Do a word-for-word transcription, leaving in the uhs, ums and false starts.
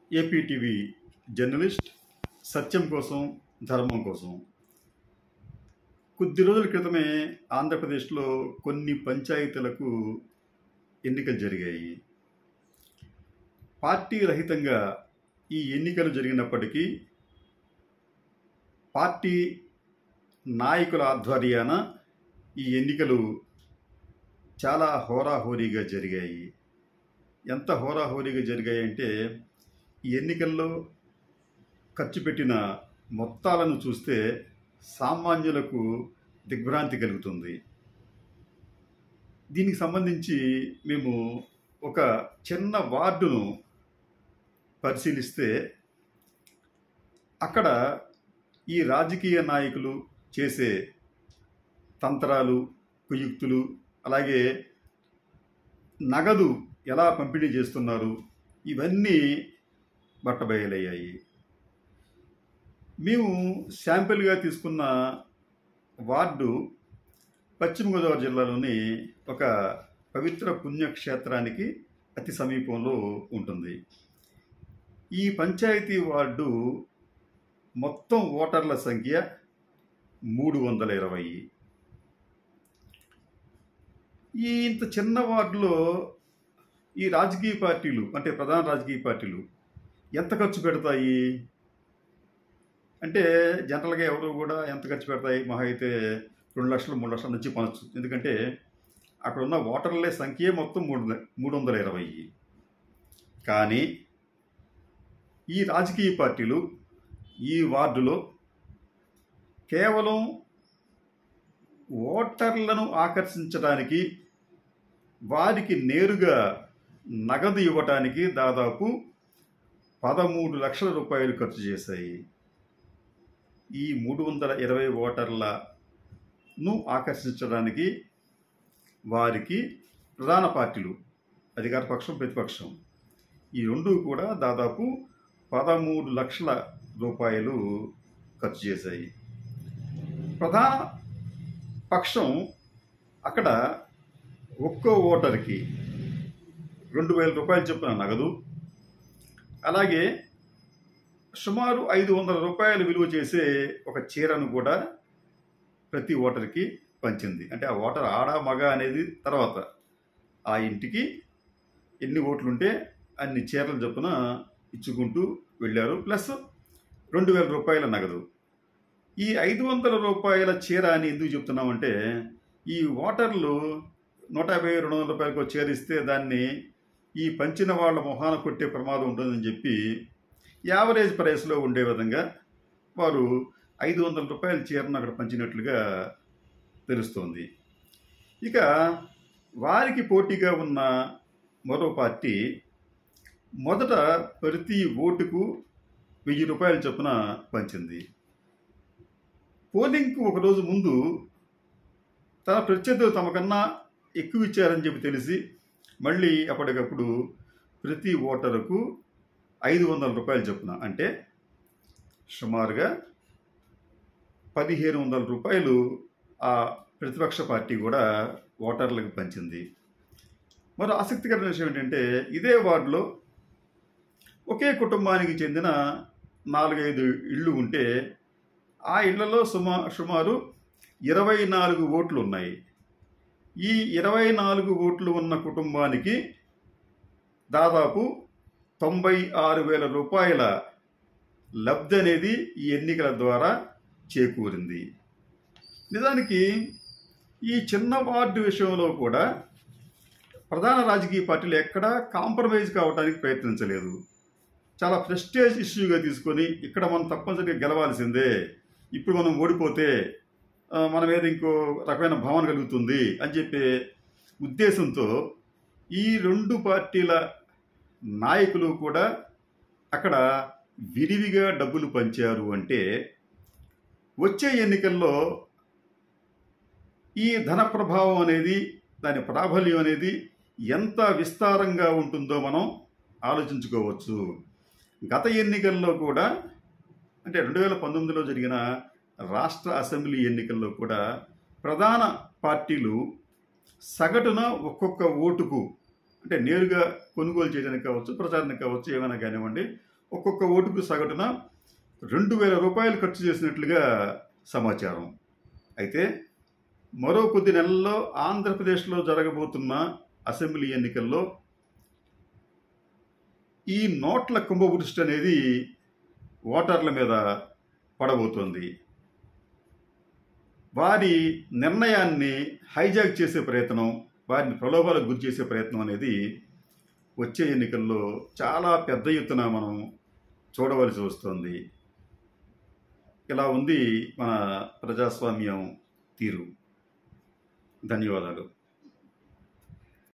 AP TV journalist సత్యం కోసం ధర్మం కోసం. కొద్ది రోజుల క్రితమే ఆంధ్రప్రదేశ్లో కొన్ని పంచాయతీలకు ఎన్నికలు జరిగాయి. పార్టీ రహితంగా ఈ ఎన్నికలు జరిగినప్పటికీ పార్టీ నాయకుల ఆధ్వర్యాన ఈ ఎన్నికలు చాలా హోరాహోరీగా జరిగాయి. ఎంత హోరాహోరీగా జరిగాయి అంటే ఈ ఎన్నికల్లో ఖర్చు పెట్టిన మొత్తాలను చూస్తే సామాన్యులకు దిగ్భ్రాంతి కలుగుతుంది. దీనికి సంబంధించి మేము ఒక చిన్న వార్డును పరిశీలిస్తే అక్కడ ఈ రాజకీయ నాయకులు చేసే తంత్రాలు, కుయుక్తులు, అలాగే నగదు ఎలా పంపిణీ చేస్తున్నారు, ఇవన్నీ బట్టబయలయ్యాయి. మేము శాంపిల్గా తీసుకున్న వార్డు పశ్చిమ గోదావరి జిల్లాలోని ఒక పవిత్ర పుణ్యక్షేత్రానికి అతి సమీపంలో ఉంటుంది. ఈ పంచాయతీ వార్డు మొత్తం ఓటర్ల సంఖ్య మూడు వందల ఇరవై. ఈ ఇంత చిన్న వార్డులో ఈ రాజకీయ పార్టీలు, అంటే ప్రధాన రాజకీయ పార్టీలు ఎంత ఖర్చు పెడతాయి అంటే జనరల్గా ఎవరు కూడా ఎంత ఖర్చు పెడతాయి, మహా అయితే రెండు లక్షలు మూడు లక్షల నుంచి పొందచ్చు. ఎందుకంటే అక్కడ ఉన్న ఓటర్ల సంఖ్య మొత్తం మూడు మూడు వందల ఇరవై. కానీ ఈ రాజకీయ పార్టీలు ఈ వార్డులో కేవలం ఓటర్లను ఆకర్షించడానికి, వారికి నేరుగా నగదు ఇవ్వటానికి దాదాపు పదమూడు లక్షల రూపాయలు ఖర్చు చేశాయి. ఈ మూడు వందల ఇరవై ఓటర్లను ఆకర్షించడానికి వారికి ప్రధాన పార్టీలు, అధికార పక్షం, ప్రతిపక్షం, ఈ రెండు కూడా దాదాపు పదమూడు లక్షల రూపాయలు ఖర్చు చేశాయి. ప్రధాన పక్షం అక్కడ ఒక్కో ఓటర్కి రెండు వేల రూపాయలు చొప్పున నగదు, అలాగే సుమారు ఐదు వందల రూపాయలు విలువ చేసే ఒక చీరను కూడా ప్రతి ఓటర్కి పంచింది. అంటే ఆ ఓటర్ ఆడ మగ అనేది తర్వాత, ఆ ఇంటికి ఎన్ని ఓట్లుంటే అన్ని చీరలు చొప్పున ఇచ్చుకుంటూ వెళ్ళారు. ప్లస్ రెండు వేల రూపాయల నగదు. ఈ ఐదు వందల రూపాయల చీర అని ఎందుకు చెప్తున్నామంటే, ఈ ఓటర్లు నూట యాభై రెండు వందల రూపాయలకు చీర ఇస్తే దాన్ని ఈ పంచిన వాళ్ళ మొహాన కొట్టే ప్రమాదం ఉంటుందని చెప్పి యావరేజ్ ప్రైస్లో ఉండే విధంగా వారు ఐదు వందల రూపాయల చీరను అక్కడ పంచినట్లుగా తెలుస్తోంది. ఇక వారికి పోటీగా ఉన్న మరో పార్టీ మొదట ప్రతి ఓటుకు వెయ్యి రూపాయల చొప్పున పంచింది. పోలింగ్కు ఒకరోజు ముందు తన ప్రత్యర్థులు తమకన్నా ఎక్కువ ఇచ్చారని చెప్పి తెలిసి మళ్ళీ అప్పటికప్పుడు ప్రతి ఓటరుకు ఐదు వందల రూపాయలు చొప్పున, అంటే సుమారుగా పదిహేను వందల రూపాయలు ఆ ప్రతిపక్ష పార్టీ కూడా ఓటర్లకు పంచింది. మరో ఆసక్తికరమైన విషయం ఏంటంటే, ఇదే వార్డులో ఒకే కుటుంబానికి చెందిన నాలుగైదు ఇళ్ళు ఉంటే ఆ ఇళ్లలో సుమా సుమారు ఇరవై నాలుగు ఓట్లు ఉన్నాయి. ఈ ఇరవై నాలుగు ఓట్లు ఉన్న కుటుంబానికి దాదాపు తొంభై ఆరు వేల రూపాయల లబ్ధి అనేది ఈ ఎన్నికల ద్వారా చేకూరింది. నిజానికి ఈ చిన్న వార్డు విషయంలో కూడా ప్రధాన రాజకీయ పార్టీలు ఎక్కడా కాంప్రమైజ్ కావడానికి ప్రయత్నించలేదు. చాలా ప్రెస్టేజ్ ఇష్యూగా తీసుకొని ఇక్కడ మనం తప్పనిసరిగా గెలవాల్సిందే, ఇప్పుడు మనం ఓడిపోతే మన మీద ఇంకో రకమైన భావన కలుగుతుంది అని చెప్పే ఉద్దేశంతో ఈ రెండు పార్టీల నాయకులు కూడా అక్కడ విరివిగా డబ్బులు పంచారు. అంటే వచ్చే ఎన్నికల్లో ఈ ధన ప్రభావం అనేది, దాని ప్రాబల్యం అనేది ఎంత విస్తారంగా ఉంటుందో మనం ఆలోచించుకోవచ్చు. గత ఎన్నికల్లో కూడా, అంటే రెండు వేల పంతొమ్మిదిలో జరిగిన రాష్ట్ర అసెంబ్లీ ఎన్నికల్లో కూడా ప్రధాన పార్టీలు సగటున ఒక్కొక్క ఓటుకు, అంటే నేరుగా కొనుగోలు చేయడానికి కావచ్చు, ప్రచారానికి కావచ్చు, ఏమైనా కానివ్వండి, ఒక్కొక్క ఓటుకు సగటున రెండు వేల రూపాయలు ఖర్చు చేసినట్లుగా సమాచారం. అయితే మరో కొద్ది నెలల్లో ఆంధ్రప్రదేశ్లో జరగబోతున్న అసెంబ్లీ ఎన్నికల్లో ఈ నోట్ల కుంభవృష్టి అనేది ఓటర్ల మీద పడబోతోంది. వారి నిర్ణయాన్ని హైజాక్ చేసే ప్రయత్నం, వారిని ప్రలోభాలకు గురి చేసే ప్రయత్నం అనేది వచ్చే ఎన్నికల్లో చాలా పెద్ద ఎత్తున మనం చూడవలసి వస్తుంది. ఇలా ఉంది మన ప్రజాస్వామ్యం తీరు. ధన్యవాదాలు.